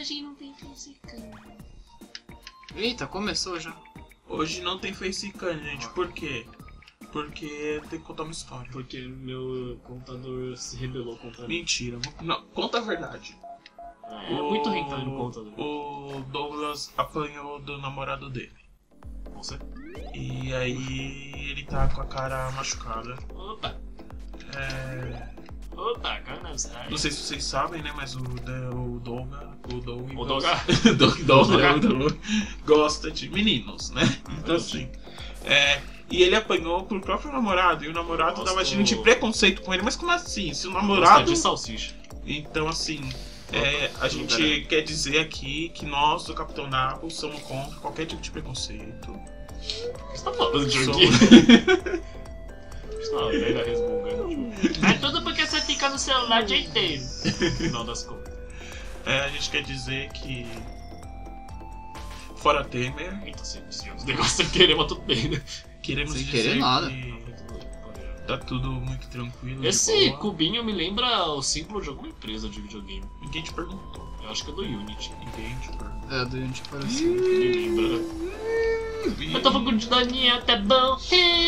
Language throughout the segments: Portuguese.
Hoje não tem facecam. Eita, começou já. Hoje não tem facecam, gente. Por quê? Porque tem que contar uma história. Porque meu computador se rebelou contra mim. Mentira. Não, conta a verdade. É muito rentável no computador. O Douglas apanhou do namorado dele. Você? E aí ele tá com a cara machucada. Opa! Opa, Gangnam Style. Não sei se vocês sabem, né? Mas o Doug gosta de meninos, né? Então assim. E ele apanhou pro próprio namorado. E o namorado tava agindo de preconceito com ele. Mas como assim? Se o namorado. Gosta de salsicha. Então assim. A gente quer dizer aqui que nós do Capitão Nabo somos contra qualquer tipo de preconceito. O que você tá falando de aqui? Você tá uma velha resmungando. É tudo porque você fica no celular o dia inteiro. No final das contas. A gente quer dizer que. Fora Temer. Eita, se os negócios queremos tudo bem, né? Queremos Sem dizer querer nada. que tá tudo muito tranquilo. Esse boa. cubinho me lembra o símbolo de alguma empresa de videogame. Ninguém te perguntou. Eu acho que é do Unity. Ninguém te perguntou. É, do Unity parece. Me lembra. Eu tô falando de Daniel, tá bom?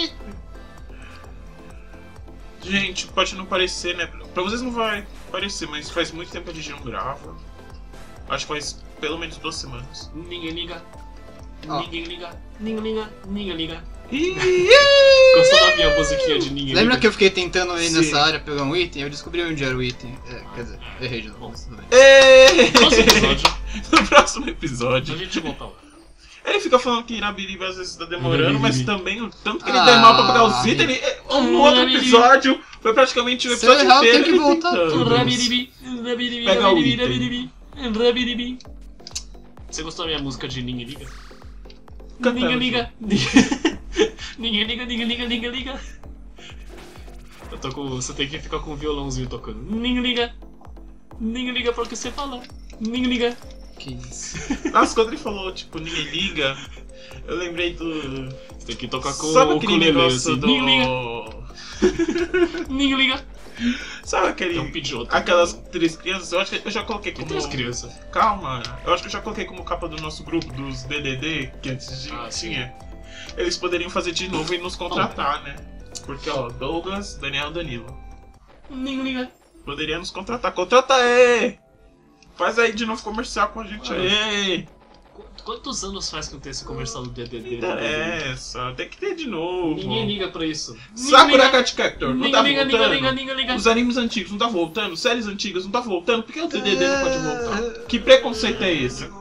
Gente, pode não parecer, né? Pra vocês não vai parecer, mas faz muito tempo que a gente não grava. Acho que faz pelo menos 2 semanas. Ninguém liga. Ó. Ninguém liga. Ninguém liga. Ninguém liga. Ih! Gostou da minha musiquinha de ninguém Lembra liga? que eu fiquei tentando ir Sim. nessa área pegar um item? Eu descobri onde era o item. Quer dizer, errei de novo. Tudo bem. Ei! Próximo episódio, No próximo a episódio. gente volta lá. Ele fica falando que Irabiribi às vezes tá demorando, Irabiribi. mas também o tanto que ele demora pra pegar os itens, no outro episódio foi praticamente o Se eu episódio errar, eu inteiro. tenho que ele voltar tentando. tudo. Rabiribi, rabiribi, Pega o rabiribi, item. rabiribi, rabiribi. Você gostou da minha música de Ninguém Liga? Canta Ninguém ela, liga. Ninguém liga, ninguém liga, ninguém liga. Eu tô com. Você tem que ficar com o violãozinho tocando. Ninguém liga. Ninguém liga porque você fala. Ninguém liga. Que isso. Nossa, quando ele falou, tipo, ninguém liga, eu lembrei do... Você tem que tocar com Sabe o aquele ukulele, negócio assim. do... Ninguém liga. Ninguém liga. Sabe aquele... Tem um pidioto. Aquelas 3 crianças, eu acho que eu já coloquei Que como... tem as crianças. Calma, eu acho que eu já coloquei como capa do nosso grupo, dos DDD, que antes tinha. Eles poderiam fazer de novo e nos contratar, né? Porque, ó, Douglas, Daniel, Danilo. Ninguém liga. Poderia nos contratar. Contrata aí! Faz aí de novo comercial com a gente aí! Quantos anos faz que não tem esse comercial do DDD? Interessa, tem que ter de novo. Ninguém liga pra isso. Sakura Card Captor, não Ninguém tá liga, voltando? ninguém liga. Os animes antigos não tá voltando? Séries antigas não tá voltando? Por que o DDD não pode voltar? Que preconceito é esse?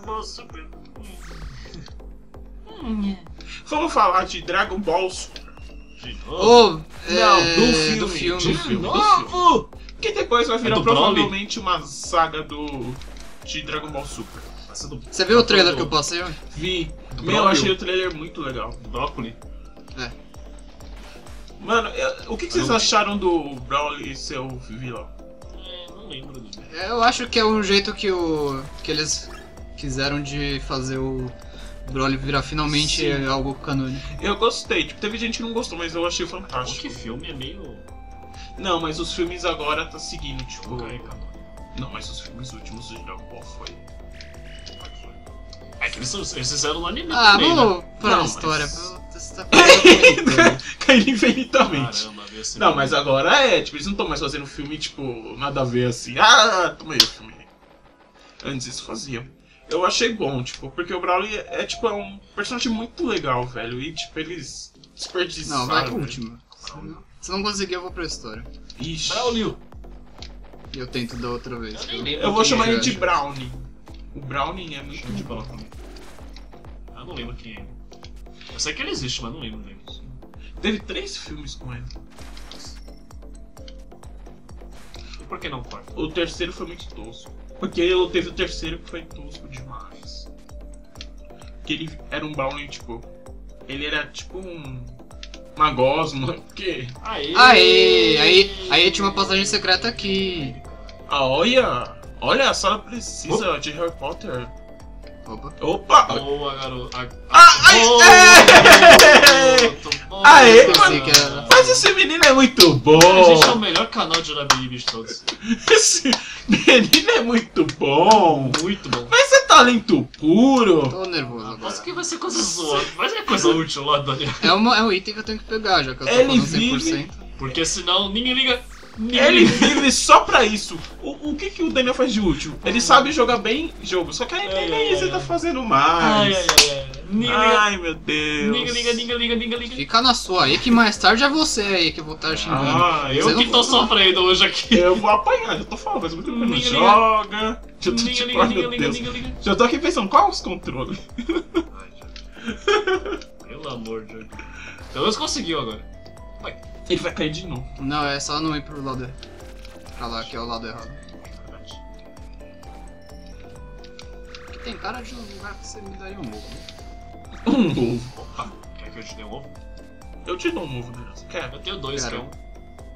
Vamos falar de Dragon Ball Super. De novo? Não, do filme. do filme. De novo? Que depois vai virar do Broly? provavelmente uma saga de Dragon Ball Super. Você viu o trailer que eu passei ontem? Vi. Do Meu, eu Broly? achei o trailer muito legal. Do brócoli? É. Mano, o que vocês acharam do Broly ser o vilão? Não lembro dele. Eu acho que é um jeito que eles quiseram de fazer o Broly virar finalmente Sim. algo canônico. Eu gostei, tipo, teve gente que não gostou, mas eu achei fantástico. Que filme é meio... Não, mas os filmes agora tá seguindo, tipo... Nunca é canônico. Não, mas os filmes últimos de Dragon Ball foi... É que eles fizeram no anime Ah, também, vamos né? pra Não, história. mas- Você tá comentando. Caindo infinitamente. Caramba, veio esse Não, filme. mas agora tipo, eles não estão mais fazendo filme, tipo, nada a ver assim. Ah, toma aí o filme. Antes isso faziam. Eu achei bom, tipo, porque o Broly tipo, é um personagem muito legal, velho. E, tipo, eles desperdiçaram. Não, vai pro velho. último. Se não conseguir, eu vou pra história. Ixi. Braulio. E eu tento da outra vez. Eu nem lembro Eu vou quem chamar é. ele de Brownie. O Brownie é muito De bom. brócoli. Eu não lembro quem é. Eu sei que ele existe, mas não lembro dele. Teve 3 filmes com ele. E por que não quarto? O terceiro foi muito tosco. Porque teve o terceiro que foi tosco demais. Que ele era um Brownie, tipo... Ele era tipo uma gosma. Porque... Aí tinha uma passagem secreta aqui. Ah, olha, a sala precisa de Harry Potter. Opa. Opa! Boa, garoto. Aê, Pensei mano. que era- Mas esse menino é muito bom! A gente é o melhor canal de Urabiribi de todos. Esse menino é muito bom! Muito bom. Mas talento puro. Tô nervoso Mas agora. o que vai ser coisa zoa? Vai ser coisa útil lá, Daniel. É um item que eu tenho que pegar, já que eu tô Ele falando 100%. vive- Porque senão ninguém liga. Ninguém Ele liga. vive só pra isso. O que o Daniel faz de útil? Ele sabe jogar bem jogo, só que aí nem isso ele tá fazendo mais. Ai, ai, ai, ai. Ninguém liga. Ai, meu Deus. Ninguém liga. Fica na sua aí, que mais tarde é você aí que eu vou estar xingando. Ah, Eu Você que não- tô sofrendo hoje aqui. Eu vou apanhar, já tô falando, faz muito tempo que eu não Liga, joga. Já tô Liga, tipo, liga, ai, liga, meu liga, Deus. liga, liga. Já tô aqui pensando, qual os controles? Ai, gente. Pelo amor de Deus. Pelo menos conseguiu agora. Vai. Ele vai cair de novo. Não, é só não ir pro lado. Pra lá, que é o lado errado. Aqui tem cara de um lugar que você me daria um ovo. Um ovo. Opa, quer que eu te dê um ovo? Eu te dou um ovo, Daniel. Você quer? Eu tenho dois, Quero. que é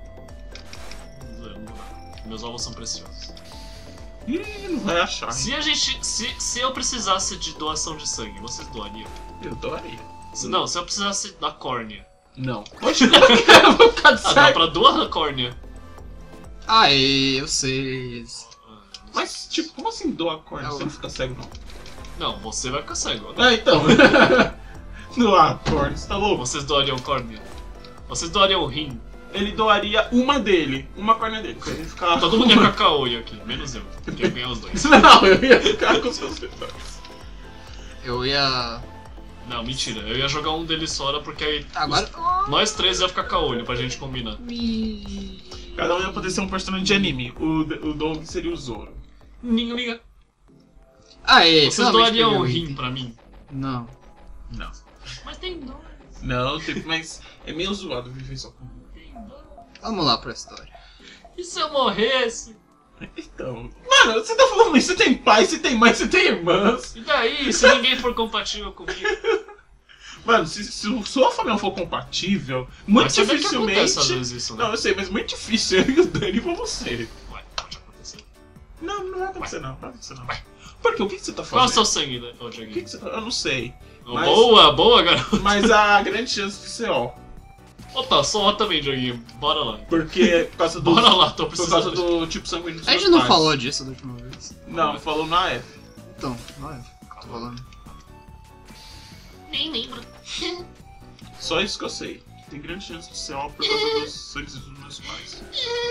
um. Meus ovos são preciosos. Ih, não vai achar. Hein? Se a gente. Se eu precisasse de doação de sangue, vocês doariam? Eu doaria. Não, se eu precisasse da córnea. Não. Poxa, como é que eu vou ficar Ah, dá cego? pra doar a córnea. Aê, eu sei. Mas, tipo, como assim doa a corda? É o- Você não fica cego, não. Não, você vai ficar cego. Ah, então. Doar a corda, você tá louco? Vocês doariam córnea? Vocês doariam o rim? Ele doaria uma dele, uma corda dele, pra ele ficar... Todo mundo ia ficar caolho aqui, menos eu, porque eu ganhei os dois. Não, eu ia ficar com os seus detalhes. Eu ia. Não, mentira, eu ia jogar um deles fora porque aí Agora. nós três ia ficar caolho pra gente combinar. Cada um ia poder ser um personagem de anime. O Doug seria o Zoro. Ninguém liga. Aê, Vocês finalmente doariam peguei o um rim item. pra mim? Não. Não. Mas tem dois. Não, tipo, mas é meio zoado viver só com... Vamos lá pra história. E se eu morresse? Então... Mano, você tá falando isso? Você tem pai, você tem mãe, você tem irmãs. E daí, se ninguém for compatível comigo? Mano, se sua família for compatível, muito Mas você vê que dificilmente... acontece às vezes isso, né? Não, eu sei, mas muito difícil eu e o Dani pra você. Ué, pode acontecer. Não, não vai acontecer não, não vai acontecer não. Por quê? O que você tá Qual é o fazendo? seu sangue, né, ô O que Dieguinho? você tá... Eu não sei. Oh, Mas- boa, garoto. Mas a grande chance de ser ó. Opa, só ó também, Dieguinho. Bora lá. Porque por causa do... Bora lá, tô Por causa precisando. do tipo sanguíneo dos A gente meus não pais. falou disso da última vez. Não, falou na F. Então, vai. Tô falando. Nem lembro. Só isso que eu sei. Tem grande chance de ser ó por causa dos sangues dos meus pais.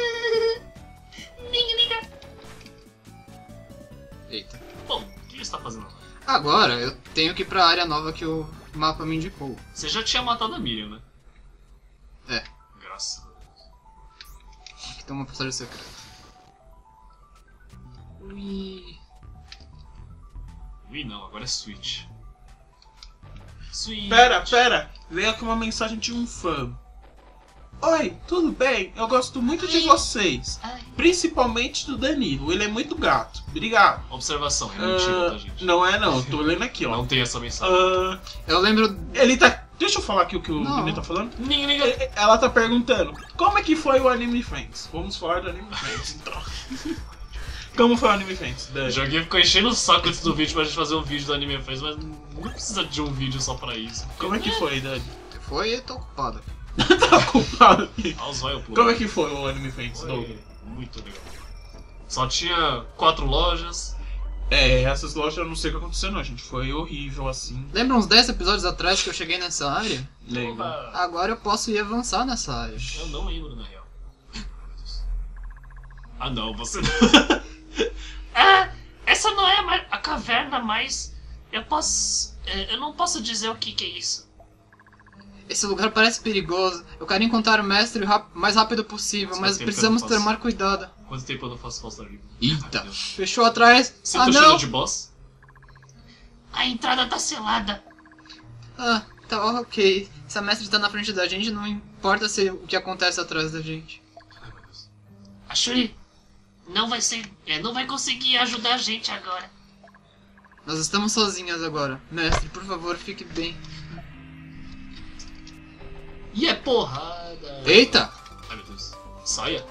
Eita. Bom, o que você tá fazendo lá? Agora eu tenho que ir pra área nova que o mapa me indicou. Você já tinha matado a Miriam, né? É. Graças a Deus. Aqui tem uma passagem secreta. Ui. Ih, não, agora é Switch. Switch. Pera. Veio aqui uma mensagem de um fã. Oi, tudo bem? Eu gosto muito de vocês. Principalmente do Danilo. Ele é muito gato. Obrigado. Observação, é mentira, tá, gente? Não é não, tô lendo aqui, ó. Não tem essa mensagem. Eu lembro. Ele tá... Deixa eu falar aqui o que o Não. menino tá falando. Ninguém liga. Ela tá perguntando, como é que foi o Anime Friends? Vamos falar do Anime Friends, então. Como foi o Anime Friends, O Dani? Joguinho ficou enchendo o saco antes do vídeo pra gente fazer um vídeo do Anime Friends, mas não precisa de um vídeo só pra isso. Como é que foi, Dani? Foi e tô ocupado. Tá culpado aqui. Ah, os vai eu pulo. Como é que foi o Anime Friends, Doug? Foi muito legal. Só tinha 4 lojas. É, essas lojas eu não sei o que aconteceu não, gente. Foi horrível, assim. Lembra uns 10 episódios atrás que eu cheguei nessa área? Lembra? Oba, Agora eu posso ir avançar nessa área. eu não lembro, na real. Ah não, você... Essa não é a caverna, mas eu posso. Eu não posso dizer o que é isso. Esse lugar parece perigoso. Eu quero encontrar o mestre o mais rápido possível, Faz mas tempo precisamos que eu não faço. tomar cuidado. Quanto tempo eu não faço falsa livre? Eita. Fechou atrás. Sinto Ah, o cheiro não. de boss? A entrada tá selada. Ah, tá ok. Se a mestre tá na frente da gente, não importa o que acontece atrás da gente. Ai meu Deus. A Shuri não vai conseguir ajudar a gente agora. Nós estamos sozinhas agora. Mestre, por favor, fique bem. E é porrada! Eita! Ai meu Deus. Saia?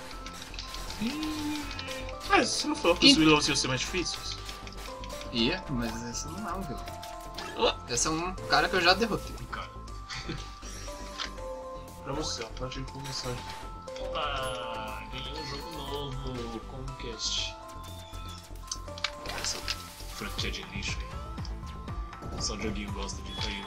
Mas você não falou que os vilões iam ser mais difíceis? Ia, mas esse não é um vilão. Esse é um cara que eu já derrotei. Cara. Pra você, ó. Pode ir com mensagem. Oba! Ganhei um jogo novo. Conquest. franquia de lixo aí. Só o joguinho gosta de cair.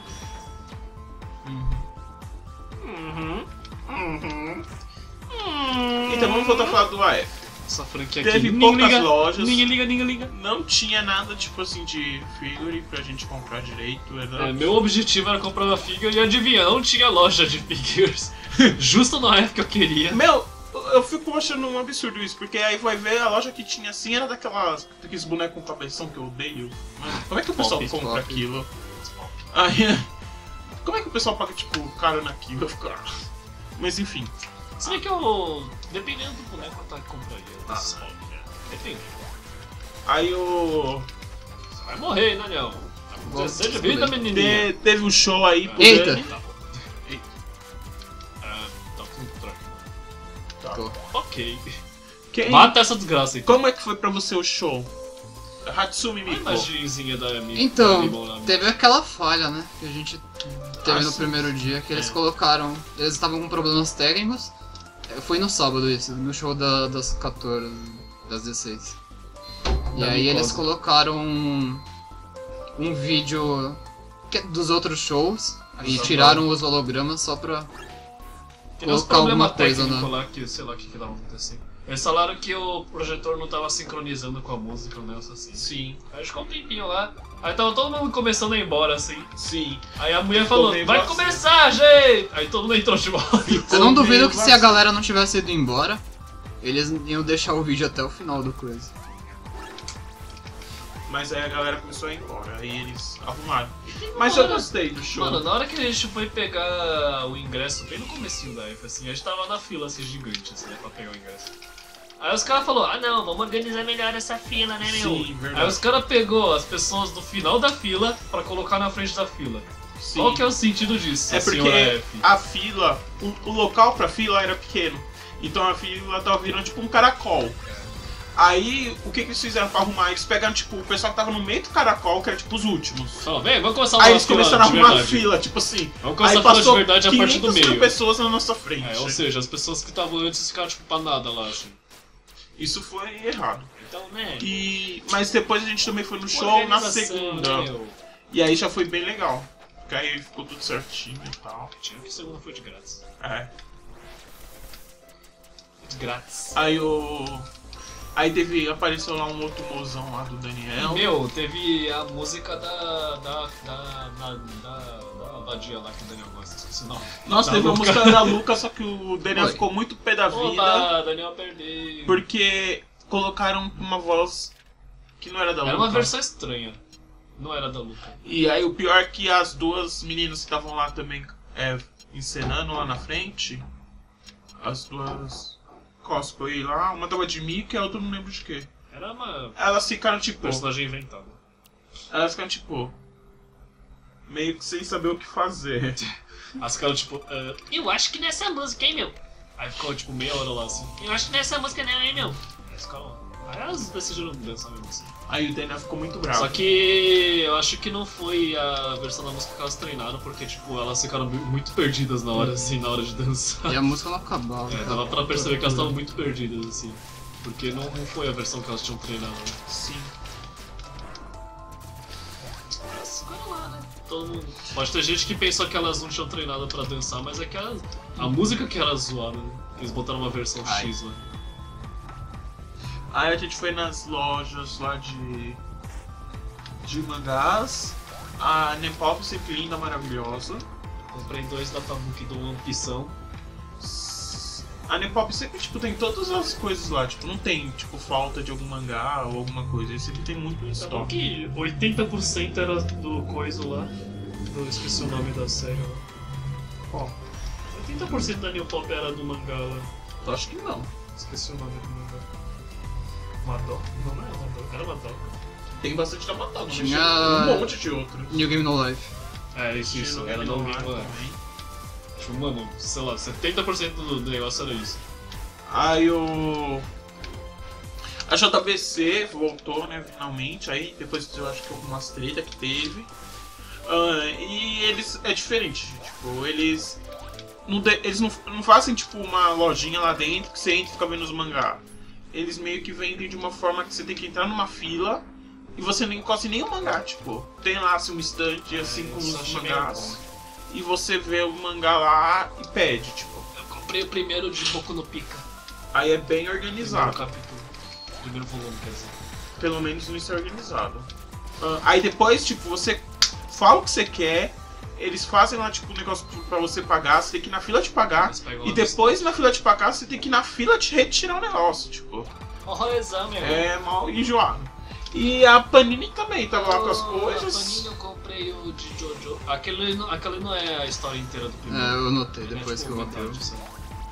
Então vamos voltar a falar do AF. Essa franquia Teve aqui. poucas lojas. Ninguém liga. Não tinha nada tipo assim de figure pra gente comprar direito. Meu objetivo era comprar uma figure e adivinha, não tinha loja de figures. Justo na época que eu queria. Meu, eu fico achando um absurdo isso, porque aí vai ver a loja que tinha assim era daqueles bonecos com cabeção que eu odeio. Mano, como é que o pessoal compra pop. aquilo? Aí, como é que o pessoal paga tipo caro naquilo? Eu fico, mas enfim. Se bem que eu. Dependendo do boneco, eu até compraria. Desses pop, né? Depende. Aí o. Você vai morrer, hein, Daniel? Tá com Bom, 16 de vida, menininha. Teve um show aí pro Eita. Dani. Tá bom. Eita. Tá com troca. Tá. Tô. Ok. Quem- Mata essa desgraça então. Como é que foi pra você o show? Hatsumi A Miku. imagenzinha da Amy. Então, da teve aquela falha, né? Que a gente teve no sim. primeiro dia, que eles É. colocaram. Eles estavam com problemas técnicos. Foi no sábado isso, no show das 14, das 16. E Da aí eles Micosa. colocaram um vídeo dos outros shows e Exato. tiraram os hologramas só pra. Tem uns colocar alguma problemas coisa, técnicos né? lá que sei lá o que tava acontecendo. Eles falaram que o projetor não tava sincronizando com a música, um negócio assim. Sim, Aí ficou um tempinho lá. Aí tava todo mundo começando a ir embora assim. sim. Aí a mulher Ficou falou: meio vai vazio. começar, gente! Aí todo mundo entrou de volta. Eu não duvido meio que se a vazio. galera não tivesse ido embora, eles iam deixar o vídeo até o final do coisa. Mas aí a galera começou a ir embora, aí eles arrumaram. Mas eu gostei do show. Mano, na hora que a gente foi pegar o ingresso, bem no comecinho da F, assim, a gente tava na fila assim, gigante, assim, né, pra pegar o ingresso. Aí os caras falaram, não, vamos organizar melhor essa fila, né, meu? Sim, Aí verdade. os caras pegou as pessoas do final da fila pra colocar na frente da fila. Sim. Qual que é o sentido disso, É porque senhora F? a fila, o local pra fila era pequeno. Então a fila tava virando tipo um caracol. Aí, o que eles fizeram pra arrumar? Eles pegaram, tipo, o pessoal que tava no meio do caracol, que era, tipo, os últimos. Fala, vem, vamos começar Aí uma eles fila começaram a de arrumar a verdade. fila, tipo assim. Vamos começar Aí a fila de passou verdade a partir do 500 mil meio. pessoas na nossa frente. É, ou seja, as pessoas que estavam antes ficaram tipo pra nada lá, assim. Isso foi errado. Então, né? Mas depois a gente também foi no show na organização, segunda. né, meu? E aí já foi bem legal. Porque aí ficou tudo certinho e tal. Tinha que segunda foi de grátis. É. De grátis. Aí apareceu lá um outro mozão lá do Daniel. Meu, teve a música da abadia lá que o Daniel gosta, esqueci o nome. Nossa, Da teve uma Luca. música da Luca, só que o Daniel Oi. ficou muito pé da vida. Oba, Daniel perdeu. Porque colocaram uma voz que não era da Luca. Era uma versão estranha. Não era da Luca. E aí o pior é que as duas meninas que estavam lá também encenando lá na frente, as duas cosplay lá, uma tava de Mickey e a outra eu não lembro de quê. Era uma Elas ficaram tipo. personagem inventada. Elas ficaram tipo. Meio que sem saber o que fazer. As caras tipo. Eu acho que nessa música, hein, meu? Aí ficou tipo meia hora lá assim. Eu acho que nessa música não, hein, meu? Aí os caras. Aí elas decidiram dançar mesmo assim. Aí o Daniel ficou muito bravo. Só que eu acho que não foi a versão da música que elas treinaram, porque tipo, elas ficaram muito perdidas na hora, assim, na hora de dançar. E a música não acabava. É, dava pra perceber que elas estavam muito perdidas, assim. Porque não foi a versão que elas tinham treinado. Sim. Elas ficaram lá, né? Todo mundo... Pode ter gente que pensou que elas não tinham treinado pra dançar, mas é que a música que era zoada, né? Eles botaram uma versão Ai. X lá. Aí a gente foi nas lojas lá de mangás. A Nepop sempre linda, maravilhosa. Comprei 2 databook do One Piece. A Nepop sempre, tipo, tem todas as coisas lá. Tipo, não tem, tipo, falta de algum mangá ou alguma coisa. Ele sempre tem muito em Tá bom estoque. que 80% era do coisa lá. Eu esqueci o nome da série lá. Ó, 80% da New Pop era do mangá lá. eu acho que não. Esqueci o nome do mangá. Madoka? Não era Madoka, era Madoka. Tem bastante da Madoka, mas Tinha- tinha um monte de outros. New Game No Life. É, isso, era no Game lá. Tipo, mano, sei lá, 70% do negócio era isso. Aí a JBC voltou, né, finalmente. Aí depois eu acho que algumas treta que teve. E eles é diferente, tipo, eles não fazem tipo uma lojinha lá dentro que você entra e fica vendo os mangá. Eles meio que vendem de uma forma que você tem que entrar numa fila e você não encosta em nenhum mangá, tipo, tem lá assim, uma estante assim com isso eu os achei mangás. meio bom. E você vê o mangá lá e pede, tipo. Eu comprei o primeiro de Boku no Pica. Aí é bem Primeiro organizado. capítulo. Primeiro volume, quer dizer. Pelo menos isso é organizado. Aí depois, tipo, você fala o que você quer, eles fazem lá, tipo, um negócio pra você pagar, você tem que ir na fila de pagar, Eles pegam e lá depois na fila de pagar, você tem que ir na fila de retirar o negócio, tipo. Olha o exame, É mal enjoado. E a Panini também tava lá com as A coisas. Panini eu comprei o de Jojo. Aquele não é a história inteira do É, primeiro. eu notei Ele depois é, que tipo, eu vi. metade, sabe?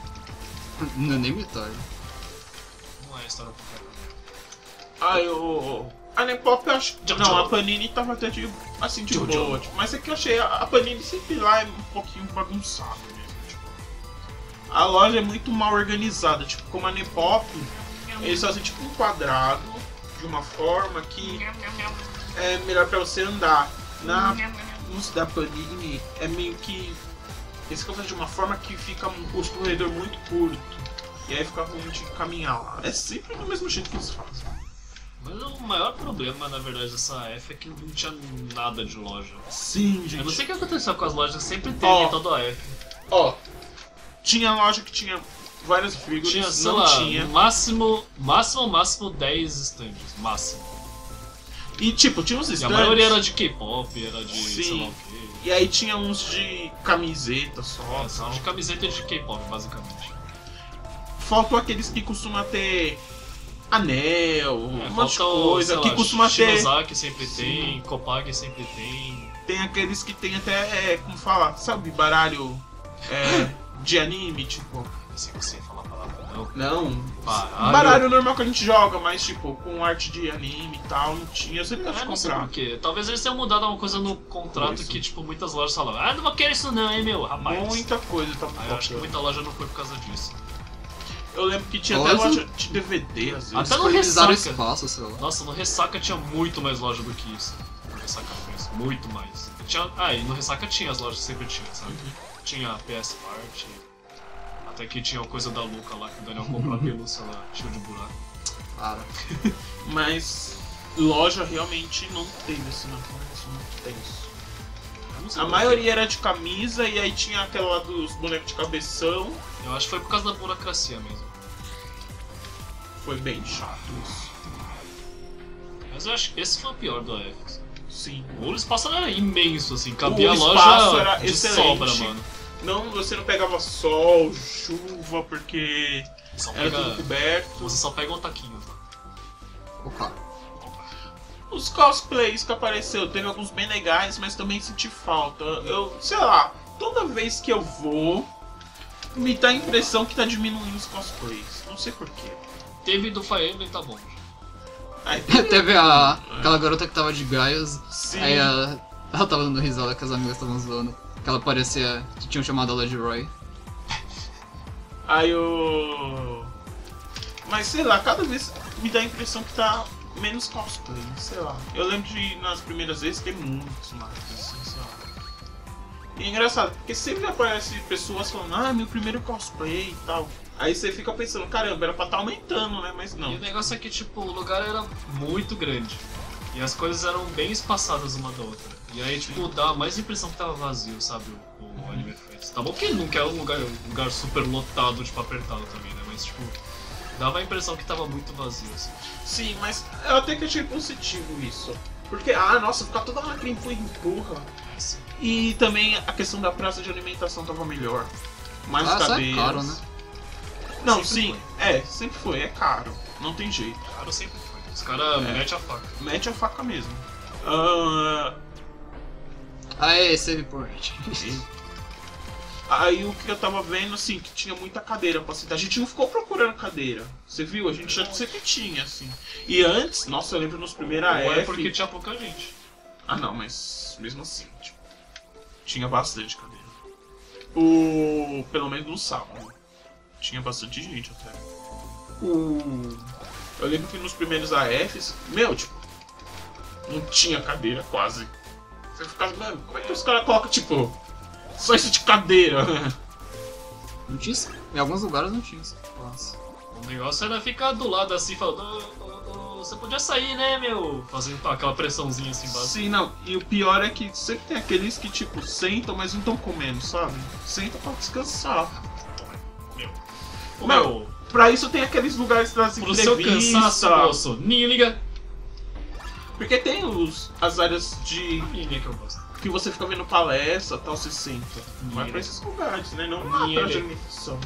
Não é nem metade. Não é a história completa. Ah, eu. A Nepop eu acho. Jojo. Não, a Panini tava até de. Assim, de Jojo. boa. Tipo, mas é que eu achei. A Panini sempre lá é um pouquinho bagunçada mesmo. Tipo. A loja é muito mal organizada. Tipo, como a Nepop, eles fazem tipo um quadrado de uma forma que é melhor pra você andar. Nos da Panini é meio que. Eles ficam fazendo de uma forma que fica um corredor muito curto. E aí fica ruim de caminhar lá. É sempre do mesmo jeito que eles fazem. Mas o maior problema, na verdade, dessa F é que não tinha nada de loja. Sim, gente. Eu não sei o que aconteceu com as lojas, sempre teve Ó. em toda a F. Ó, tinha loja que tinha várias figuras, Tinha, sei não lá, tinha. máximo 10 stands. Máximo. E tipo, tinha uns E a stands. maioria era de K-pop, era de Sim. sei lá o quê. E aí tinha uns de camiseta só. São tal. de camiseta de K-pop, basicamente. Faltam aqueles que costumam ter anel, um monte de falta o, coisa. sei Que lá, costuma ter. Shibazaki sempre Sim. tem, Kopag sempre tem. Tem aqueles que tem até, como falar, sabe, baralho de anime, tipo. Não sei se você falar a palavra, não. Não. Baralho. Baralho normal que a gente joga, mas tipo, com arte de anime e tal, não tinha. Você pode Eu não sei comprar. por quê. Talvez eles tenham mudado alguma coisa no contrato Isso. que, tipo, muitas lojas falavam, ah, não vou querer isso não, hein, meu, rapaz. Muita coisa tá Aí eu acho que faltando. muita loja não foi por causa disso. Eu lembro que tinha Olha, até loja de DVD, às vezes. Até no Disponibilizaram Ressaca. espaço, sei lá. Nossa, no Ressaca tinha muito mais loja do que isso. No Ressaca fez, muito mais. E no Ressaca tinha as lojas que sempre tinha, sabe? Tinha a PS Part, até que tinha a coisa da Luca lá, que o Daniel comprou a pelúcia lá, cheio de buraco. Para. Mas loja realmente não teve assim, não. Isso não tem isso. Eu não sei A por quê. maioria era de camisa e aí tinha aquela lá dos bonecos de cabeção. Eu acho que foi por causa da burocracia mesmo. Foi bem chato isso. Mas eu acho que esse foi o pior do AF. Sim. O espaço era imenso, assim, cabia O a espaço loja era de excelente. sobra, mano. Não, você não pegava sol, chuva, porque Só era tudo pega, coberto. você só pega um taquinho, tá? Opa. Os cosplays que apareceu, teve alguns bem legais, mas também senti falta. Eu, sei lá, toda vez que eu vou, me dá a impressão que tá diminuindo os cosplays. Não sei porquê. Teve do Fire Emblem, tá bom. Aí, Teve aquela garota que tava de gaias, sim, aí ela tava dando risada que as amigas estavam zoando. Que ela parecia que tinham chamado ela de Roy. aí eu... Mas sei lá, cada vez me dá a impressão que tá menos cosplay, sei lá. Eu lembro de, nas primeiras vezes, ter muitos mais, assim, sei lá. E é engraçado, porque sempre aparece pessoas falando, ah, meu primeiro cosplay e tal. Aí você fica pensando, caramba, era pra estar aumentando, né? Mas E não. o negócio é que, tipo, o lugar era muito grande. E as coisas eram bem espaçadas uma da outra. E aí, tipo, dá mais impressão que tava vazio, sabe? O Anime Friends. Tá bom que nunca é um lugar super lotado, tipo, apertado também, né? Mas, tipo, dava a impressão que tava muito vazio, assim. Sim, mas eu até que achei positivo isso. Porque, nossa, ficar toda hora que empurra. Assim. E também a questão da praça de alimentação tava melhor. Mais Ah, isso é cadeiras. caro, né? Não, Sempre sim, sempre foi, é caro. Não tem jeito. Cara, sempre foi. Os caras metem a faca. Mete a faca mesmo. Aê, save point. Aí o que eu tava vendo, assim, que tinha muita cadeira pra sentar. A gente não ficou procurando cadeira. Você viu? A gente já sempre tinha, assim. E antes, nossa, eu lembro nos primeiros Ou é AF. porque tinha pouca gente. Ah não, mas mesmo assim, tipo, tinha bastante cadeira. Pelo menos no sábado. Tinha bastante gente até. Eu lembro que nos primeiros AFs, meu, tipo, não tinha cadeira quase. Você ficava, mano, como é que os caras colocam, tipo, só isso de cadeira? Não tinha isso? Em alguns lugares não tinha isso. Nossa. O negócio era ficar do lado assim, falando, você podia sair, né, meu? Fazendo aquela pressãozinha assim básica. Sim, não. E o pior é que sempre tem aqueles que, tipo, sentam, mas não estão comendo, sabe? Sentam pra descansar. Meu. Não, pra isso tem aqueles lugares das Pro seu entrevistas. cansaço, moço. Ninho, liga. Porque tem as áreas de... A menininha que eu gosto. que você fica vendo palestra e tal, você senta. Vai Mira. pra esses lugares, né? Não na Mira. praça de alimentação.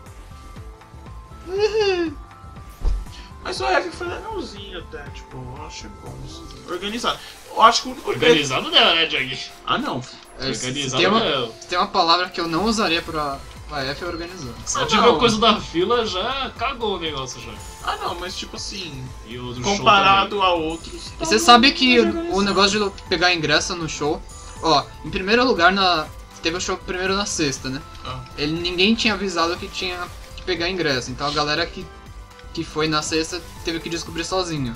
Mas o F foi legalzinho até, tipo, eu achei bom. Assim, organizado. Eu acho que o único... Organizado não, né, Jag? Ah, não. É, se Organizado tem, não. se tem uma palavra que eu não usaria pra F é organizado. Só Ah, de ver não. a coisa da fila já cagou o negócio já. Ah, não, mas tipo assim, E o do comparado a outros... E você sabe que o negócio de pegar ingresso no show, ó, em primeiro lugar teve o show primeiro na sexta, né? Ah. Ninguém tinha avisado que tinha que pegar ingresso, então a galera que foi na sexta teve que descobrir sozinho.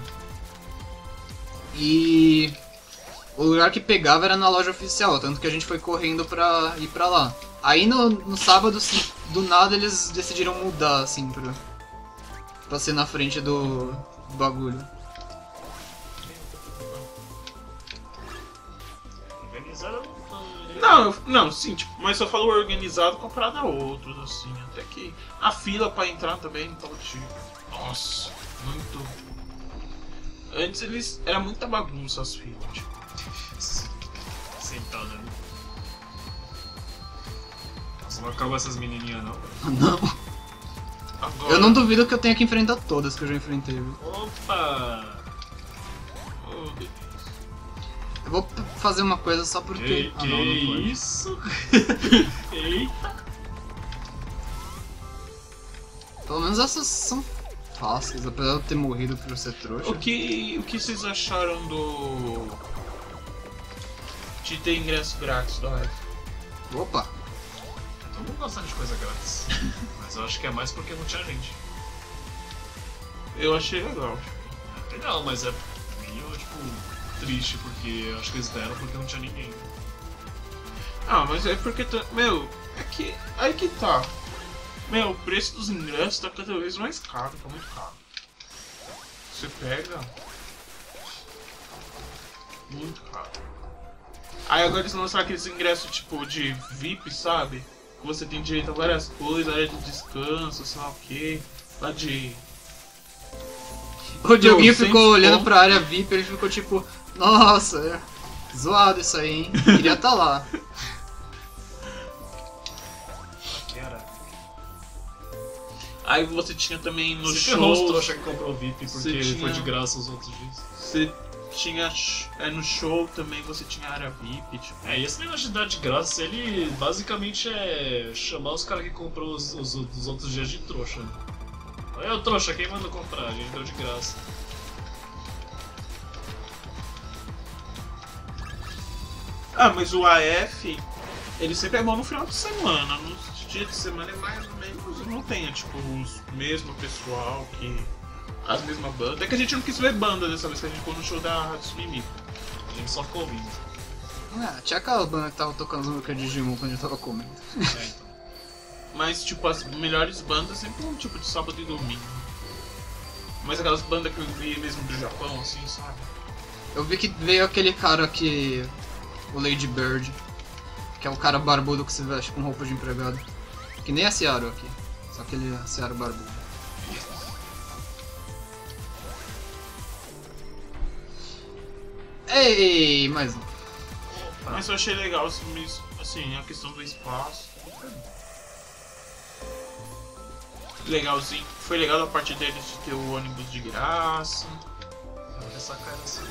E o lugar que pegava era na loja oficial, tanto que a gente foi correndo pra ir pra lá. Aí no sábado, do nada, eles decidiram mudar, assim, pra ser na frente do bagulho. Organizado Não, sim, tipo, mas eu falo organizado comparado a outros, assim, até que a fila pra entrar também não tava tipo, nossa, muito... Antes era muita bagunça as filas, tipo. Sentada, né? Nossa, não acabou essas menininhas não. Não. Agora... Eu não duvido que eu tenha que enfrentar todas que eu já enfrentei, viu? Opa! Oh, Deus. Eu vou fazer uma coisa só porque... Que não pode. isso? Eita! Pelo menos essas são fáceis, apesar de eu ter morrido por ser trouxa. O que vocês acharam de ter ingresso grátis do F? Opa! Todo mundo gostando de coisa grátis. Mas eu acho que é mais porque não tinha gente. Eu achei legal. É legal, mas é meio, tipo, triste porque eu acho que eles deram porque não tinha ninguém. Ah, mas é porque, meu, é que, aí que tá. Meu, o preço dos ingressos tá cada vez mais caro, tá muito caro. Você pega... Muito caro. Aí agora eles lançaram aqueles ingressos tipo de VIP, sabe? Que você tem direito a várias coisas, área de descanso, sei lá o que. Lá de... O Dioguinho 200 ficou olhando pontos. pra área VIP, ele ficou tipo... Nossa, é zoado isso aí, hein? Queria estar lá. Que era. Aí você tinha também no Você ferrou os show... trouxa que comprou VIP Você porque tinha- foi de graça os outros dias. Você tinha... no show também você tinha área VIP, tipo... É, e esse negócio de dar de graça, ele basicamente é chamar os caras que comprou os outros dias de trouxa. Né? Aí o trouxa, quem mandou comprar? A gente deu de graça. Ah, mas o AF, ele sempre é bom no final de semana. Nos dias de semana é mais ou menos, não tem, tipo, os mesmo pessoal que... As mesmas bandas. É que a gente não quis ver banda dessa vez que a gente foi no show da Rádio Mimico. A gente só ficou ouvindo. Ah, tinha aquela banda que tava tocando música de Digimon quando a gente tava comendo. É, então. Mas, tipo, as melhores bandas sempre um tipo de sábado e domingo. Mas aquelas bandas que eu vi mesmo do Japão, assim, sabe? Eu vi que veio aquele cara que... O Lady Bird. Que é o cara barbudo que se veste com roupa de empregado. Que nem a Ciaro aqui. Só que ele é a Ciaro barbudo. Ei, mais um. Mas eu achei legal, assim, a questão do espaço. Legalzinho. Foi legal a parte deles de ter o ônibus de graça. Essa cara assim.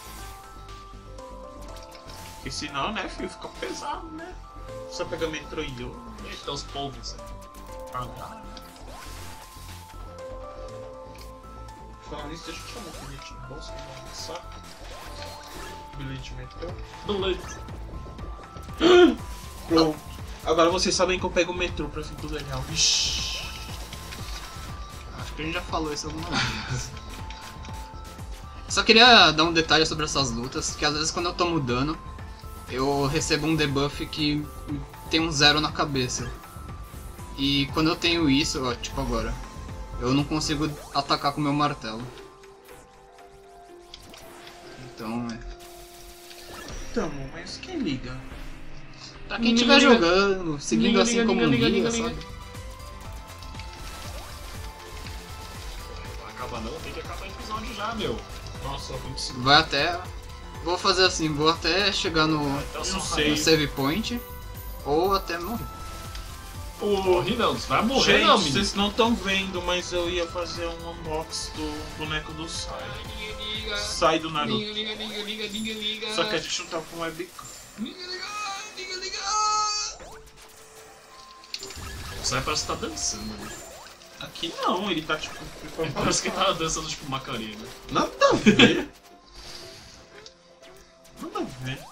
Porque senão, né, filho, fica pesado, né? Só pegar metrô e eu Eita, os povos. pagar. Falando nisso, deixa eu chamar o bilhete de bolsa pra lançar. Bilhete de metrô. Doleto. Pronto. Agora vocês sabem que eu pego o metrô pra vir tudo legal. Vixi. Acho que a gente já falou isso alguma vez. Só queria dar um detalhe sobre essas lutas, que às vezes quando eu tomo dano, eu recebo um debuff que tem um 0 na cabeça. E quando eu tenho isso, ó, tipo agora, eu não consigo atacar com o meu martelo. tamo, mas quem liga? Pra quem estiver jogando, seguindo assim como um guia, sabe? Não vai acabar não, tem que acabar o episódio já, meu. Nossa, 25. Vai até... Vou fazer assim, vou até chegar no Eu não no sei. save point, ou até morrer. Morre não, você vai morrer Gente, não, menino. vocês não estão vendo, mas eu ia fazer um unbox do boneco do Sai. Sai do Naruto. Liga. Só que a gente não tava com webcam. O Sai parece que tá dançando, né? Aqui não, ele tá tipo. Parece que ele tava dançando tipo Macarena. Nada a ver. Nada a ver.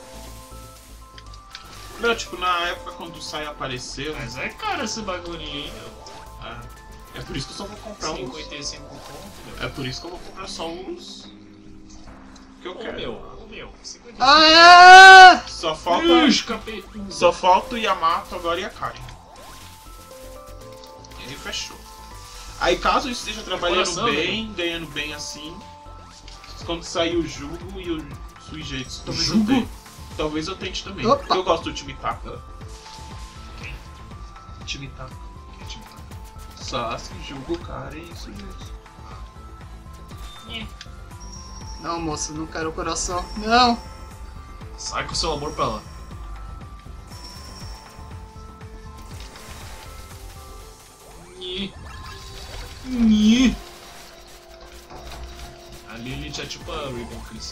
Meu, tipo, na época quando o Sai apareceu. Mas é caro esse bagulhinho, hein, meu. É por isso que eu só vou comprar os. 55 conto, meu. É por isso que eu vou comprar só os. Que eu Ô, quero. meu, 55. Ah, Só falta. Ixi, capetudo. Só falta o Yamato agora e a Karen. E aí fechou. Aí caso eu esteja trabalhando Coração, bem, ganhando bem assim, quando sair o Jugo e o Suijeito, talvez Jugo? eu tente. Talvez eu tente também. Opa. Porque eu gosto do Timitaka. Timitaka. Sasuke, Jugo, Karen e Suijeito. não, moço, não quero o coração. Não! Sai com seu amor pra lá. Nhi. A Lilith é tipo a Ribbon Cresceu.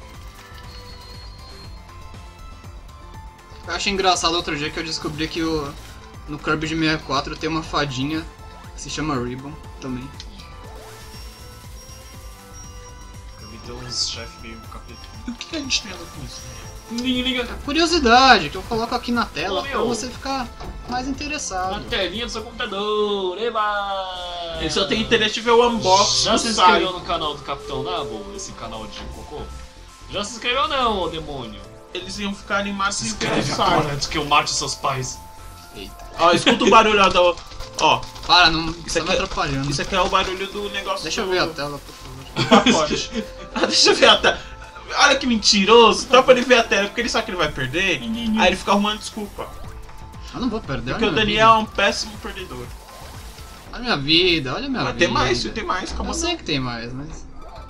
Eu achei engraçado outro dia que eu descobri que no Kirby de 64 tem uma fadinha que se chama Ribbon também. Eu vi ter uns chefes meio capeta. E o que a gente tem a ver com isso? Liga Curiosidade que eu coloco aqui na tela Ô, pra meu. você ficar mais na interessado. telinha do seu computador. Eba! Ele só tem interesse de ver o unboxing Já do se Sai. inscreveu no canal do Capitão Nabo? Esse canal de cocô? Já se inscreveu não, ô demônio? Eles iam ficar animados Se se inscreve inscreve agora Sai. antes que eu mate seus pais. Eita. Ó, escuta o barulho lá do. Ó, Para, não Isso tá me aqui é- atrapalhando. isso aqui é o barulho do negócio. Deixa eu do- ver a tela, por favor. do pacote. Deixa eu ver a tela. Olha que mentiroso, dá pra ele ver a tela, porque ele sabe que ele vai perder. Aí ele fica arrumando desculpa. Eu não vou perder. Porque olha o minha Daniel é um péssimo perdedor. vida. Olha minha vida, olha minha Mas vida. tem mais, calma. Eu sei que tem mais, mas.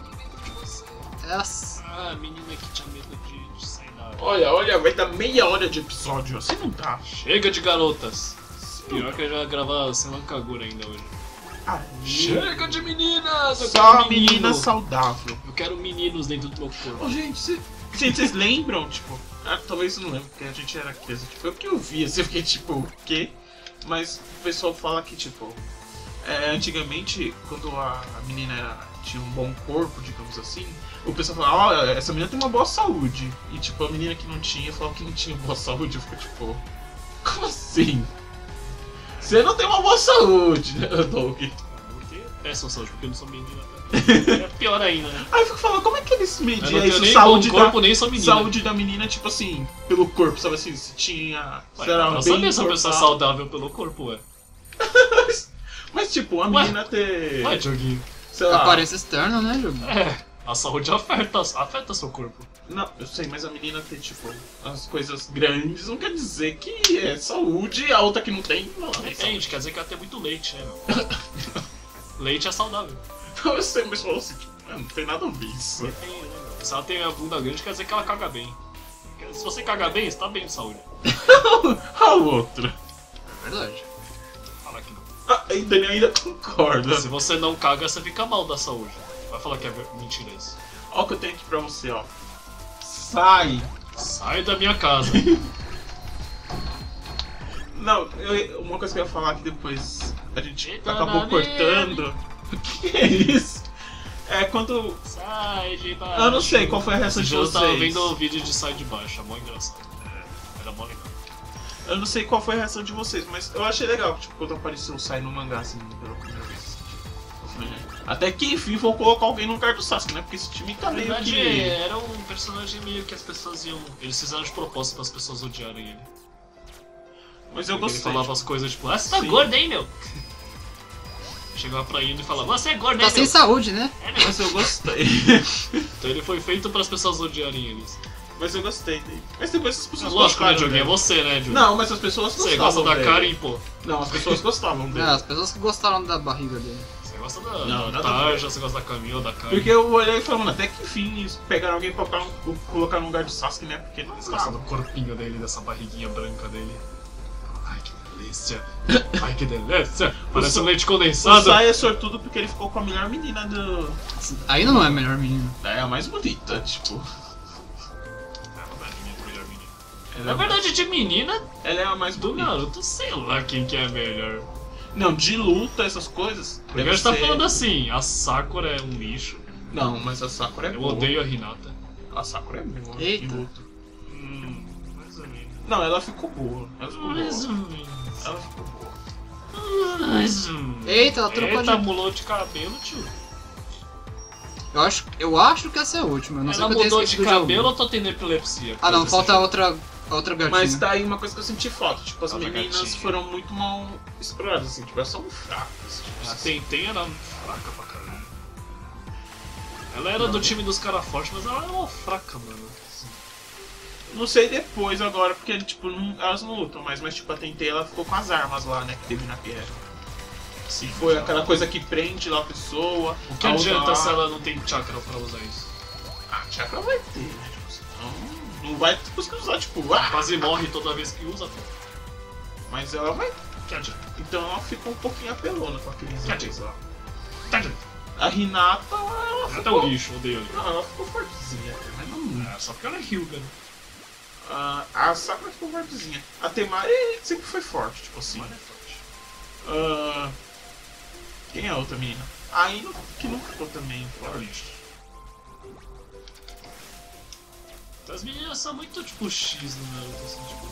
É as... Ah, a menina que tinha medo de sair na área. Olha, vai dar meia hora de episódio, assim não dá. Chega de garotas. Pior que eu já ia gravar sem Lankagura ainda hoje. Chega de meninas! Eu Só quero menino. menina saudável. Eu quero meninos dentro do meu corpo. Ô, gente, vocês lembram, tipo... talvez eu não lembro, porque a gente era criança. Tipo, eu que eu via, assim, eu fiquei tipo, o quê? Mas o pessoal fala que, tipo... antigamente, quando a menina tinha um bom corpo, digamos assim... O pessoal falava, ó, essa menina tem uma boa saúde. E, tipo, a menina que não tinha, falava que não tinha boa saúde. Eu fico, tipo... Como assim? Você não tem uma boa saúde, né, Doug? Porque péssima saúde, porque eu não sou menina também. É pior ainda, né? Aí eu fico falando, como é que eles Eu não mediam tenho isso? nem Saúde bom corpo, nem sou menina. saúde da menina, tipo assim, pelo corpo, sabe assim, se tinha. Ué, Se era eu bem sabia se a pessoa é encorpada. saudável pelo corpo, ué. Mas tipo, a Ué. menina ter. Ué, Dioguinho. Sei lá. Aparência externa, né, jogo? É, a saúde afeta seu corpo. Não, eu sei, mas a menina ter, tipo, as coisas grandes não quer dizer que é saúde e a outra que não tem, não. É saúde. Depende, quer dizer que ela tem muito leite, né, meu? Leite é saudável. Eu sei, mas falou assim, tipo, não tem nada a ver isso. Depende, né, meu? Se ela tem a bunda grande, quer dizer que ela caga bem. Se você caga bem, você tá bem de saúde. A outra. É verdade. Fala que não. E Daniel ainda concorda. Se você não caga, você fica mal da saúde. Vai falar que é mentira isso. Ó o que eu tenho aqui pra você, ó. Sai! Sai da minha casa. Não, uma coisa que eu ia falar que depois a gente Eita, acabou Dani. cortando. O que é isso? É quando. Sai de baixo. Eu não sei qual foi a reação Esse de dia eu tava vocês. vendo o vídeo de sai de baixo, é mó engraçado. Era mó legal. Eu não sei qual foi a reação de vocês, mas eu achei legal, tipo, quando apareceu o Sai no mangá, assim, pela primeira vez. Até que enfim vou colocar alguém no lugar do Sasuke, né? Porque esse time tá Na meio verdade, que. era um personagem meio que as pessoas iam. Eles fizeram de propósito para as pessoas odiarem ele. Mas eu Porque gostei. ele falava as coisas tipo, ah, você tá Sim. gordo, hein, meu? Chegava pra ele e falava, você é gordo, Tá hein, sem meu? saúde, né? É, meu. Mas eu gostei. Então ele foi feito para as pessoas odiarem eles. Mas eu gostei dele. Mas depois as pessoas Lógico, né, gostaram Diogo? É dele. você, né, Diogo? Não, mas as pessoas Você gostavam gosta da dele. Karen, pô. Não, as pessoas gostavam dele. As pessoas que gostaram da barriga dele. Você gosta Não, da nada a ver. Tarja, você gosta da Camila, da Karen. Porque eu olhei e falei, mano, até que enfim eles pegaram alguém pra colocar no lugar do Sasuke, né? Porque Você gosta do corpinho dele, dessa barriguinha branca dele. Ai, que delícia. Ai, que delícia. Parece um leite o condensado. Sai é sortudo porque ele ficou com a melhor menina do... Ainda não é a melhor menina. É a mais bonita, tipo... Na verdade, de menina Ela é a mais do bonita. Naruto, sei lá quem que é a melhor. Não, de luta, essas coisas... Porque a gente tá falando assim, a Sakura é um lixo. Não, mas a Sakura é Eu boa. odeio a Hinata. A Sakura é boa Eita. em luta. Mais ou menos. Não, ela ficou boa. Ela ficou Mais boa. ou menos. Ela ficou boa. Mais ou menos. Eita, ela trocou Eita, de... mudou de cabelo, tio. Eu acho que essa é a última. Eu não sei Ela que eu tenho mudou de esquecido cabelo ou alguma. tô tendo epilepsia? Ah não, Porque falta você- outra gatinha. Mas tá aí uma coisa que eu senti falta. Tipo, as Outra meninas gatinha. foram muito mal exploradas, assim. Tipo, elas são fracas. Tipo, A Tenten era fraca pra caralho. Ela era do time dos caras fortes, mas ela era uma fraca, mano. Não sei depois agora, porque tipo, elas não lutam mais, mas tipo, a Tentei ela ficou com as armas lá, né, que teve na guerra. Sim, Foi aquela coisa que prende lá a pessoa. O que a adianta usar- se ela não tem chakra pra usar isso? Ah, chakra vai ter, né? Tipo, senão não vai conseguir usar, tipo, Quase morre toda vez que usa, pô. mas ela vai. Que adianta? Então ela ficou um pouquinho apelona com aqueles Que itens lá. Que adianta? A Hinata, ela Ela é ficou. um lixo, odeio ele. Não, ela ficou fortezinha, mas não. É, só porque ela é Hyuga, né? A Sakura ficou fortezinha. A Temari sempre foi forte, tipo assim. Mas é forte. Quem é a outra menina? A Ino, que não ficou também Ela é um forte. lixo. Então, as meninas são muito tipo X no Naruto, assim, tipo.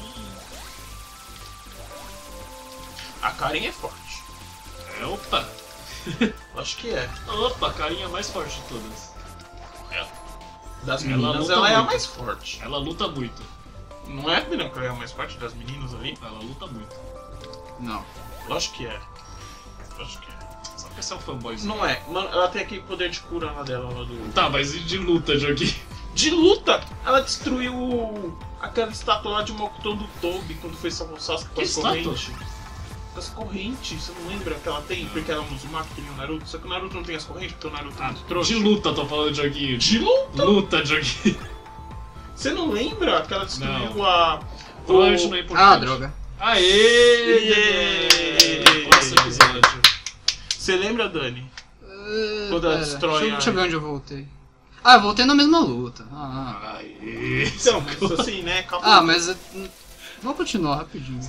A Karen é forte. Opa! Acho que é. Opa, a carinha mais forte de todas. Das Ela meninas, luta ela é a muito. mais forte. Ela luta muito. Não é, não, que ela é a mais forte das meninas ali? Ela luta muito. Não. Lógico que é. Lógico que é. Só porque você é um fanboyzinho. Não é. Mano, ela tem aquele poder de cura lá dela, lá do... Tá, mas e de luta, Joguinho? De luta! Ela destruiu aquela estátua lá de Mokuton do Tobi quando foi salvar o Sasuke com Que as estátua? correntes. Com as correntes, você não lembra que ela tem? Porque ela é um Uzumaki, que nem o Naruto. Só que o Naruto não tem as correntes, porque o Naruto é muito trouxa. De luta, tô falando, Joguinho. De luta? Luta, Joguinho. Você não lembra que ela destruiu Não. a... Provavelmente não é importante. Ah, droga. Aê! Yeah! Próximo episódio. Você lembra, Dani? Quando ela destrói deixa eu a- ver onde eu voltei. Ah, eu voltei na mesma luta. Aê! Então, mas assim, né? Calma. Mas... Vamos continuar rapidinho.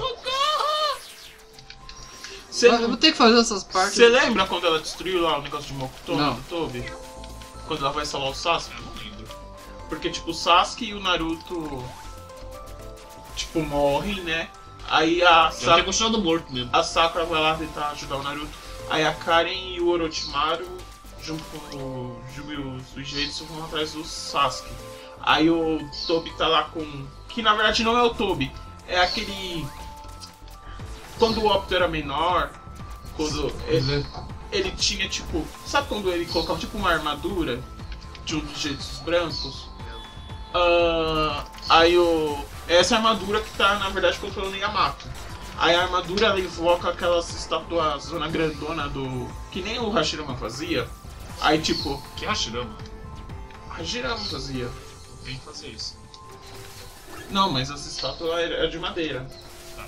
Você Eu vou ter que fazer essas partes. Você lembra quando ela destruiu lá o negócio de Mokuton Não. do Tobi? Quando ela vai salvar o Sasuke? Eu não lembro. Porque, tipo, o Sasuke e o Naruto, tipo, morrem, né? Aí Eu tenho continuado morto mesmo. a Sakura vai lá tentar ajudar o Naruto. Aí a Karen e o Orochimaru, junto com o Jubi e o Suigetsu, vão atrás do Sasuke. Aí o Tobi tá lá com... Que na verdade não é o Tobi, é aquele... Quando o Obito era menor, quando ele tinha, tipo... Sabe quando ele colocava, tipo, uma armadura de um dos Jetsus brancos? Aí essa armadura que tá, na verdade, controlando Yamato. Aí a armadura, ela invoca aquelas estátuas zona grandona do... Que nem o Hashirama fazia. Aí, tipo... Que Hashirama? Hashirama fazia. Tem que fazer isso. Não, mas as estátuas eram de madeira. Tá.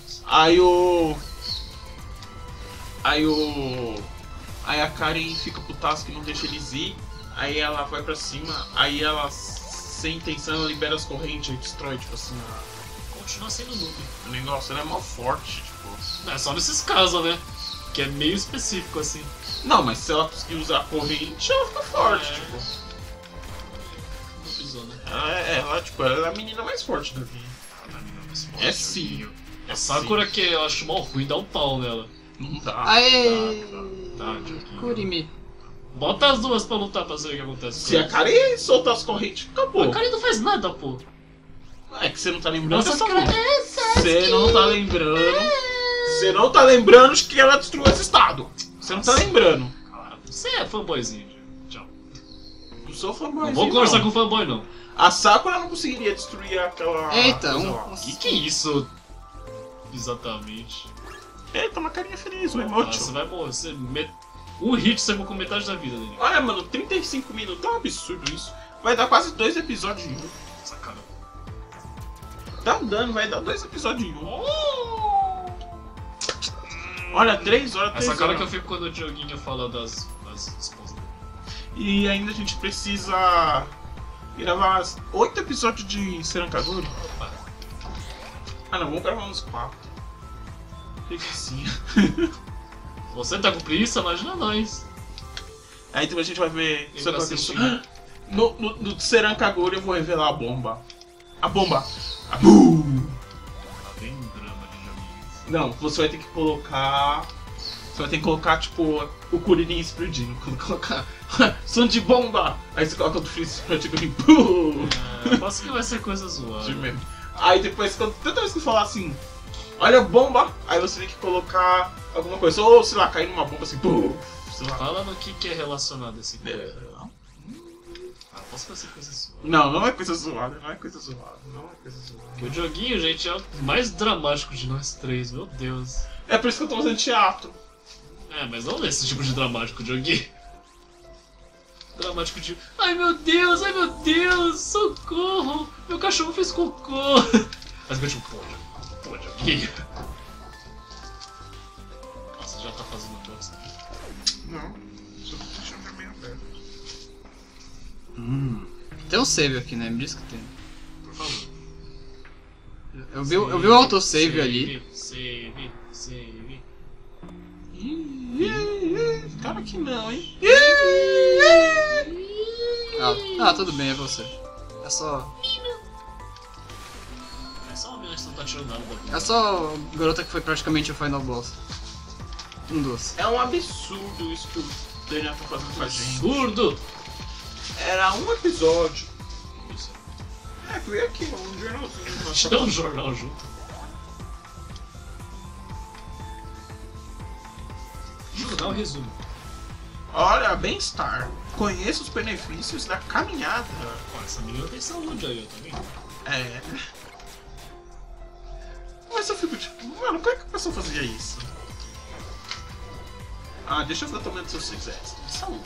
Aí a Karen fica putaça que não deixa eles ir. Aí ela vai pra cima. Aí ela, sem intenção, ela libera as correntes e destrói, tipo assim, Continua sendo noob. o negócio. Ela é mal forte, tipo. É só nesses casos, né? Que é meio específico, assim. Não, mas se ela conseguir usar a corrente, ela fica forte, É. tipo. Não pisou, né? Ela é a menina mais forte da vida. É sim. A Sakura que eu acho mal ruim, dá um pau nela. Não dá. Aê! Tá, Joguinho. Kurimi. Bota as duas pra lutar pra ver o que acontece. Se a Karen soltar as correntes, acabou. A Karen não faz nada, pô. É que você não tá lembrando Nossa, dessa cara, luta. Você não tá lembrando. Você não tá lembrando de que ela destruiu esse estado. Você não tá lembrando. Você é fanboyzinho, tchau. sou fanboy. Não vou conversar com o fanboy, não. A Sakura não conseguiria destruir aquela. Eita, coisa lá. Que é isso? Exatamente. Eita, uma carinha feliz, o Ah, emote. você vai morrer. Um hit você vai com metade da vida dele. Olha, mano, 35 minutos, é um absurdo isso. Vai dar quase 2 episódios em um. Essa cara. Tá dando, vai dar 2 episódios em um. Olha, 3 horas, 3 Essa cara que eu horas. fico quando o Dioguinho fala das esposas dele. E ainda a gente precisa gravar 8 episódios de Serancaguri. Opa. Ah não, vamos gravar uns 4. Preguicinha. Você tá com preguiça? Imagina nós. Aí depois a gente vai ver. Eu Só tô que assistindo. no Serancaguri eu vou revelar a bomba. A bomba! A BUM! Tá bem drama de joguinhos. Não, você vai ter que colocar. Você vai ter que colocar, tipo, o Kuririn explodindo. Quando colocar som de bomba! Aí você coloca o Freeze explodindo e BUM! É, posso que vai ser coisa zoada. De mesmo. Aí depois, toda vez que falar assim, olha a bomba, aí você tem que colocar alguma coisa. Ou, sei lá, cair numa bomba assim, BUM! Sei lá. Fala no que é relacionado a esse É, coisa. Ah, posso que vai ser coisa zoada. Não, não é coisa zoada, não é coisa zoada, não é coisa zoada. Porque o Dioguinho, gente, é o mais dramático de nós três, meu Deus. É por isso que eu tô fazendo teatro. É, mas não nesse tipo de dramático, Dioguinho. Dramático de. Ai meu Deus, socorro! Meu cachorro fez cocô! Mas eu tipo, pô, Dioguinho. Nossa, já tá fazendo bosta. Não, só tô deixando meio aberto. Tem um save aqui, né? Me diz que tem. Por favor. Eu vi o autosave ali. Save. Cara que não, hein? Tudo bem, é você. É só. É só uma menina que não tá tirando nada da vida. É só a garota que foi praticamente o final boss. Um dos. É um absurdo isso que o Daniel tá fazendo com a gente. Absurdo! Era um episódio. Isso. É, foi aqui, um jornalzinho. Tira um jornal junto. Jornal resumo. Olha, bem-estar. Conheça os benefícios da caminhada. Ó, essa menina tem saúde aí, ó, tá vendo? É. Mas eu fico tipo, mano, como é que a pessoa fazia isso? Ah, deixa eu ver tomando seus 6 extras. De saúde.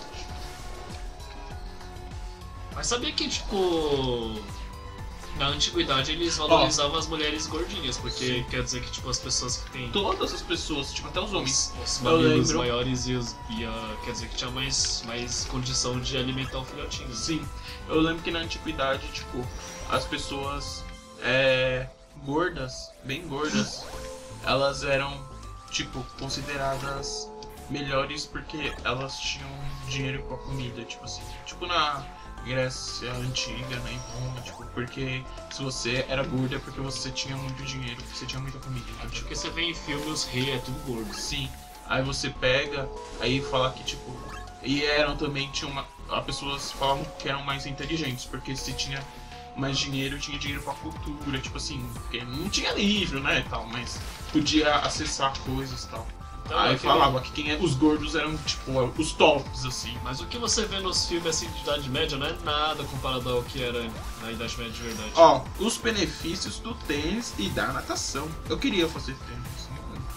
Mas sabia que, tipo, na antiguidade eles valorizavam as mulheres gordinhas, porque Sim. quer dizer que, tipo, as pessoas que têm Todas as pessoas, tipo, até os homens. os Eu mamilos lembro. maiores quer dizer que tinha mais condição de alimentar o filhotinho. né? Sim, eu lembro que na antiguidade, tipo, as pessoas gordas, bem gordas, elas eram, tipo, consideradas melhores porque elas tinham dinheiro com a comida, tipo assim. Tipo na Grécia Antiga, né, em Roma, tipo, porque se você era gordo é porque você tinha muito dinheiro, porque você tinha muita comida. Então, tipo, Porque você vê em filme os reis é tudo gordo. sim, aí você pega, aí fala que, tipo, e eram também, as pessoas falavam que eram mais inteligentes, porque se tinha mais dinheiro, tinha dinheiro pra cultura, tipo assim, porque não tinha livro, né, e tal, mas podia acessar coisas e tal. Então, Aí aquele- falava que os gordos eram, tipo, os tops, assim. Mas o que você vê nos filmes assim de Idade Média não é nada comparado ao que era na Idade Média de verdade. Ó, os benefícios do tênis e da natação. Eu queria fazer tênis.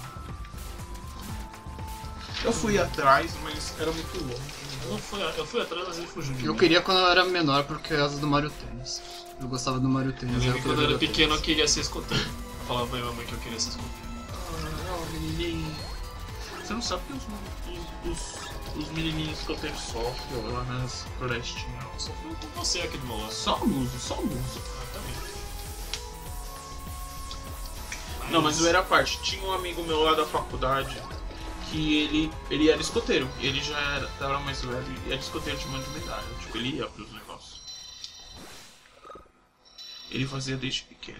Eu fui atrás, mas era muito longe. Eu fui atrás, mas ele fugiu de Eu mim. queira quando eu era menor por causa do Mario Tennis. Eu gostava do Mario Eu Tennis. lembro que quando eu era queria pequeno eu jogar queria ser escoteiro. Eu falava pra minha mãe que eu queria ser escoteiro. Você não sabe que os menininhos que eu tenho sofrem lá nas florestinhas. Eu só fui com você aqui do meu lado. Só abuso, só abuso. Ah, tá bem. Não, mas não era a parte. Tinha um amigo meu lá da faculdade que ele era escoteiro. Ele já era mais velho e era escoteiro de mão de medalha. Tipo, ele ia pros negócios. Ele fazia desde pequeno.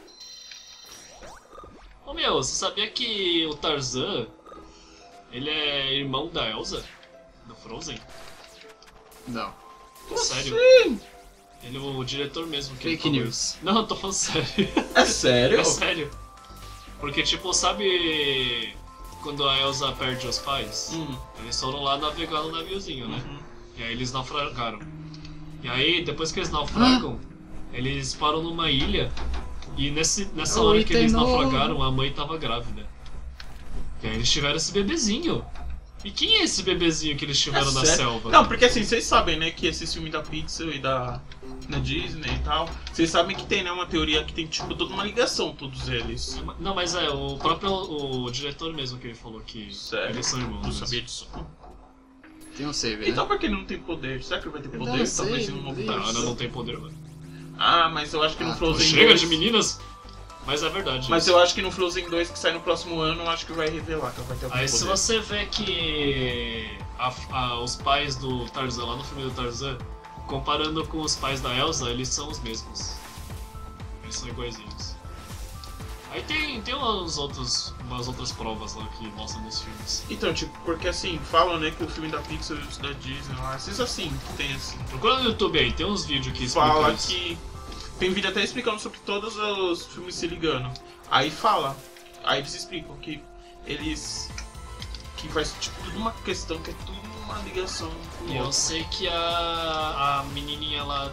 Ô meu, você sabia que o Tarzan, ele é irmão da Elsa? Do Frozen? Não. Sério? Ele é o diretor mesmo que ele Fake falou news. isso. Não, eu tô falando sério. É sério? É sério. Porque, tipo, sabe quando a Elsa perde os pais? Eles foram lá navegar no naviozinho, né? Uhum. E aí eles naufragaram. E aí, depois que eles naufragam, eles param numa ilha. E nessa O hora que item eles novo. naufragaram, a mãe tava grávida. E aí eles tiveram esse bebezinho. E quem é esse bebezinho que eles tiveram na sério? selva? Não, porque assim, vocês sabem, né, que esses filmes da Pixar e da Disney e tal, vocês sabem que tem, né, uma teoria que tem, tipo, toda uma ligação, todos eles. Não, mas o próprio o diretor mesmo que ele falou que Sério? eles são irmãos. Não mesmo. sabia disso. Tem um save, né? Então por que ele não tem poder? Será que ele vai ter Eu poder? não sei, Talvez em um novo Deus. Não, filme. Ana não tem poder, mano. Ah, mas eu acho que no Frozen Chega 2... de meninas! Mas é verdade. Mas isso. eu acho que no Frozen 2, que sai no próximo ano, eu acho que vai revelar que ela vai ter algum Aí poder. se você vê que os pais do Tarzan, lá no filme do Tarzan, comparando com os pais da Elsa, eles são os mesmos. Eles são iguaizinhos. Aí tem umas outras provas lá que mostram nos filmes. Então, tipo, porque assim, falam, né, que o filme da Pixar e os da Disney lá, esses assim, que tem assim, Procura no YouTube aí, tem uns vídeos que explicam fala isso. que... Tem vídeo até explicando sobre todos os filmes se ligando. Aí fala, aí eles explicam que eles... Que faz, tipo, tudo uma questão, que é tudo uma ligação com o E eu outro. sei que a menininha lá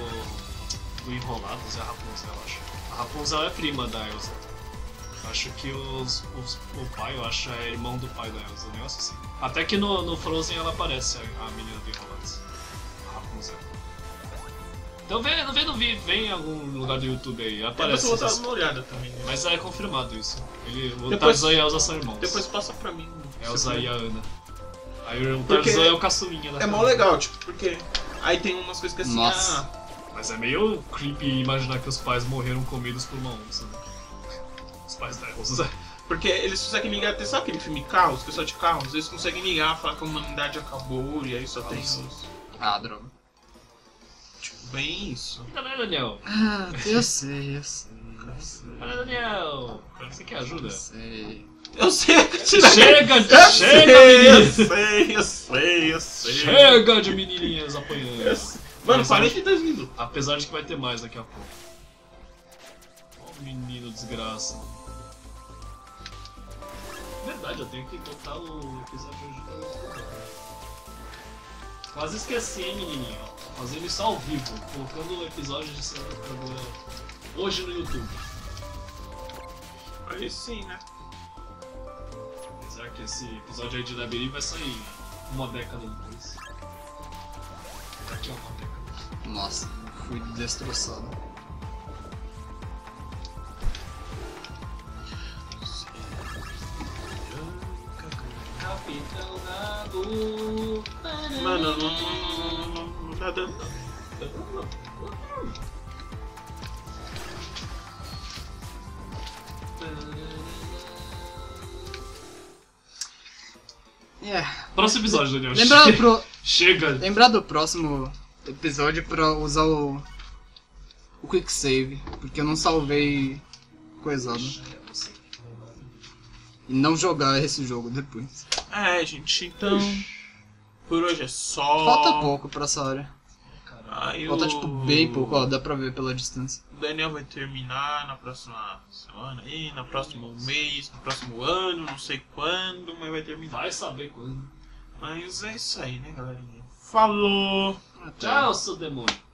do Enrolados é a Rapunzel, eu acho. A Rapunzel é prima da Elsa. Acho que o pai, eu acho, é irmão do pai da Elsa, um negócio assim. Até que no Frozen ela aparece, a menina do Enrolados. A Rapunzel. Então vem em algum lugar do YouTube aí, Depois aparece. eu vou dar essas- uma olhada também. Né? Mas é confirmado isso. O Depois- Tarzan e a Elsa são irmãos. Depois passa pra mim. Elsa e a Ana. Aí o Porque Tarzan é o caçulinha da É mó família. legal, tipo, porque... Aí tem umas coisas que assim, Nossa. Mas é meio creepy imaginar que os pais morreram comidos por uma onça, né? Os pais da Elsa. porque eles conseguem ligar até, sabe aquele filme Caos, que é só de carros? Eles conseguem ligar, falar que a humanidade acabou e aí só tem Nossa. os... Ah, droga. Tipo, bem isso. Ainda bem, Daniel. Ah, eu sei. Olha, Daniel. Você quer ajuda? Eu sei. Eu sei que Chega, Eu chega, menino! eu sei. Chega de menininhas apanhando. Mano, Mas 42 minutos. Apesar de que vai ter mais daqui a pouco. Ó, o menino desgraça. Verdade, eu tenho que botar o episódio hoje pra... Quase esqueci, hein, menininho. Fazendo isso ao vivo, colocando o episódio de semana agora hoje no YouTube. Aí sim, né? Apesar que esse episódio aí de Dabiri vai sair uma década depois. Daqui a uma década. Nossa, fui destroçado. Capitão Nabo. Mano, não tá dando. É. Próximo episódio, Daniel. Chega. Lembrar do próximo episódio pra usar o Quick Save, porque eu não salvei coisado. E não jogar esse jogo depois. É, gente, então. Por hoje é só. Falta pouco pra essa hora. Aí Falta tipo bem pouco, ó, dá pra ver pela distância. O Daniel vai terminar na próxima semana aí, no próximo mês, no próximo ano, não sei quando, mas vai terminar. Vai saber quando. Mas é isso aí, né, galerinha? Falou! Até. Tchau, seu demônio.